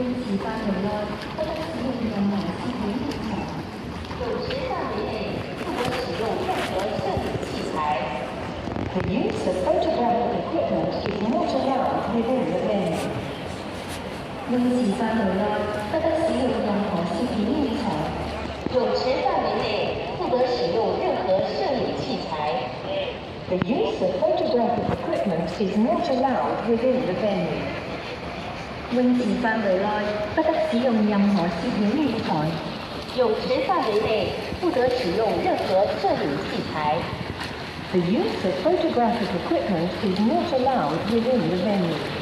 泳池範圍內不得使用任何攝影器材。泳池範圍內不得使用任何攝影器材。The use of photographic equipment is not allowed within the venue. 泳池範圍內不得使用任何攝影器材。泳池範圍內不得使用任何攝影器材。The use of photographic equipment is not allowed within the venue. 泳池範圍內不得使用任何攝影器材。泳池範圍內不得使用任何攝影器材。The use of photographic equipment is not allowed within the venue.